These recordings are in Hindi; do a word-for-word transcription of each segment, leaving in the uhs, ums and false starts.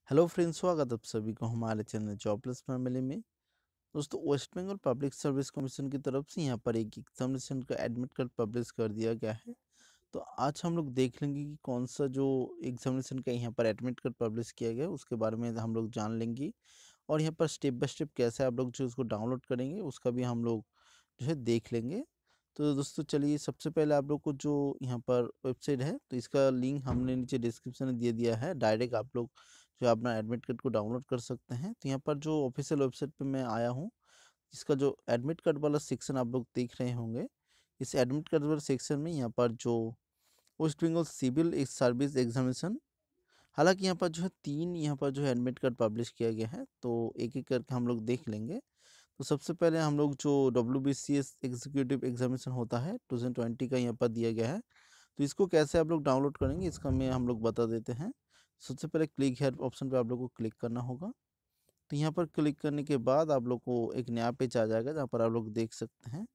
हेलो फ्रेंड्स, स्वागत है आप सभी को हमारे चैनल जॉब प्लस फैमिली में। दोस्तों, West Bengal public service commission की तरफ से यहाँ पर एक एग्जामिनेशन का एडमिट कार्ड पब्लिश कर दिया गया है। तो आज हम लोग देख लेंगे कि कौन सा जो एग्जामिनेशन का यहाँ पर एडमिट कार्ड पब्लिश किया गया है उसके बारे में हम लोग जान लेंगे। और यहाँ पर स्टेप बाय स्टेप कैसे आप लोग जो उसको डाउनलोड करेंगे उसका भी हम लोग जो है देख लेंगे। तो दोस्तों चलिए, सबसे पहले आप लोग को जो यहाँ पर वेबसाइट है तो इसका लिंक हमने नीचे डिस्क्रिप्शन में दे दिया है। डायरेक्ट आप लोग जो अपना एडमिट कार्ड को डाउनलोड कर सकते हैं। तो यहाँ पर जो ऑफिशियल वेबसाइट पे मैं आया हूँ, इसका जो एडमिट कार्ड वाला सेक्शन आप लोग देख रहे होंगे। इस एडमिट कार्ड वाले सेक्शन में यहाँ पर जो West Bengal civil service examination, हालांकि यहाँ पर जो है तीन यहाँ पर जो है एडमिट कार्ड पब्लिश किया गया है, तो एक एक करके हम लोग देख लेंगे। तो सबसे पहले हम लोग जो W B C S executive examination होता है टू थाउजेंड ट्वेंटी का यहाँ पर दिया गया है। तो इसको कैसे आप लोग डाउनलोड करेंगे इसका मैं हम लोग बता देते हैं। सबसे पहले क्लिक हेयर ऑप्शन पे आप लोग को क्लिक करना होगा। तो यहाँ पर क्लिक करने के बाद आप लोग को एक नया पेज आ जाएगा जहाँ पर आप लोग देख सकते हैं।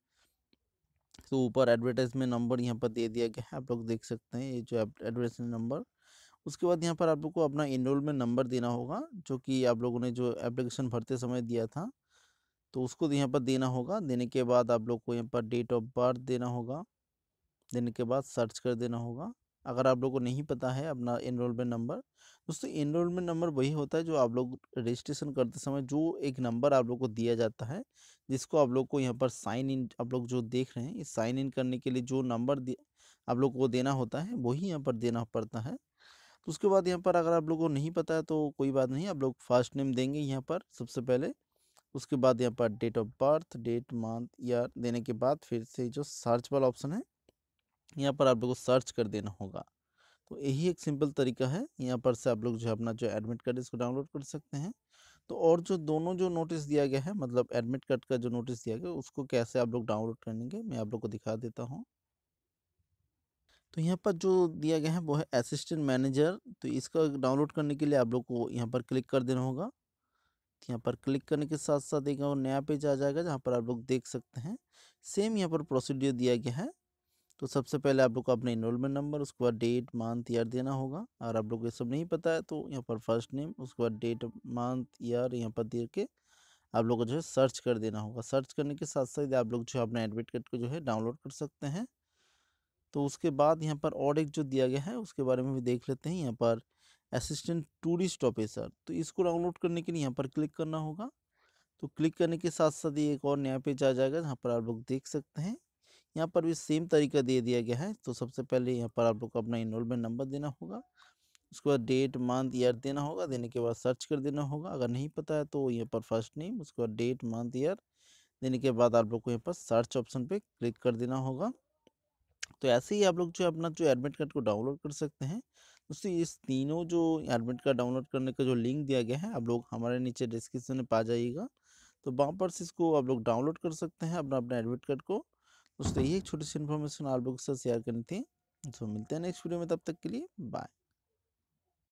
तो ऊपर एडवर्टाइजमेंट नंबर यहाँ पर दे दिया गया है, आप लोग देख सकते हैं ये जो एडवर्टाइजमेंट नंबर। उसके बाद यहाँ पर आप लोग को अपना एनरोलमेंट नंबर देना होगा, जो कि आप लोगों ने जो एप्लीकेशन भरते समय दिया था, तो उसको यहाँ पर देना होगा। देने के बाद आप लोग को यहाँ पर डेट ऑफ बर्थ देना होगा। देने के बाद सर्च कर देना होगा। अगर आप लोगों को नहीं पता है अपना एनरोलमेंट नंबर, दोस्तों एनरोलमेंट नंबर वही होता है जो आप लोग रजिस्ट्रेशन करते समय जो एक नंबर आप लोग को दिया जाता है, जिसको आप लोग को यहाँ पर साइन इन आप लोग जो देख रहे हैं, इस साइन इन करने के लिए जो नंबर आप लोग को देना होता है वही यहाँ पर देना पड़ता है। तो उसके बाद यहाँ पर अगर आप लोगों को नहीं पता है तो कोई बात नहीं, आप लोग फर्स्ट नेम देंगे यहाँ पर सबसे पहले। उसके बाद यहाँ पर date of birth, date, month, year देने के बाद फिर से जो सर्च वाला ऑप्शन है यहाँ पर आप लोग को सर्च कर देना होगा। तो यही एक सिंपल तरीका है, यहाँ पर से आप लोग जो है अपना जो एडमिट कार्ड इसको डाउनलोड कर सकते हैं। तो और जो दोनों जो नोटिस दिया गया है, मतलब एडमिट कार्ड का जो नोटिस दिया गया उसको कैसे आप लोग डाउनलोड करेंगे मैं आप लोग को दिखा देता हूँ। तो यहाँ पर जो दिया गया है वो है असिस्टेंट मैनेजर। तो इसका डाउनलोड करने के लिए आप लोग को यहाँ पर क्लिक कर देना होगा। यहाँ पर क्लिक करने के साथ साथ एक और नया पेज आ जाएगा जहाँ पर आप लोग देख सकते हैं सेम यहाँ पर प्रोसीड्यूर दिया गया है। तो सबसे पहले आप लोग को अपना एनरोलमेंट नंबर, उसके बाद डेट, मंथ, ईयर देना होगा। और आप लोग को ये सब नहीं पता है तो यहाँ पर फर्स्ट नेम, उसके बाद डेट, मंथ, ईयर यहाँ पर दे के आप लोग को जो है सर्च कर देना होगा। सर्च करने के साथ साथ आप लोग जो है अपना एडमिट कार्ड को जो है डाउनलोड कर सकते हैं। तो उसके बाद यहाँ पर और एक जो दिया गया है उसके बारे में भी देख लेते हैं। यहाँ पर असिस्टेंट टूरिस्ट ऑफिसर, तो इसको डाउनलोड करने के लिए यहाँ पर क्लिक करना होगा। तो क्लिक करने के साथ साथ ये एक और नया पेज आ जाएगा जहाँ पर आप लोग देख सकते हैं। यहाँ पर भी सेम तरीका दे दिया गया है। तो सबसे पहले यहाँ पर आप लोग को अपना एनरोलमेंट नंबर देना होगा। उसके बाद डेट, मंथ, ईयर देना होगा। देने के बाद सर्च कर देना होगा। अगर नहीं पता है तो यहाँ पर फर्स्ट नेम, उसके बाद डेट, मंथ, ईयर देने के बाद आप लोग को यहाँ पर सर्च ऑप्शन पे क्लिक कर देना होगा। तो ऐसे ही आप लोग जो अपना जो एडमिट कार्ड को डाउनलोड कर सकते हैं। दोस्तों, इस तीनों जो एडमिट कार्ड डाउनलोड करने का जो लिंक दिया गया है आप लोग हमारे नीचे डिस्क्रिप्शन में पा जाइएगा। तो वहाँ पर से इसको आप लोग डाउनलोड कर सकते हैं अपना अपना एडमिट कार्ड को। दोस्तों, ये एक छोटी सी इन्फॉर्मेशन आप लोगों के साथ शेयर करनी थी। तो मिलते हैं नेक्स्ट वीडियो में, तब तक के लिए बाय।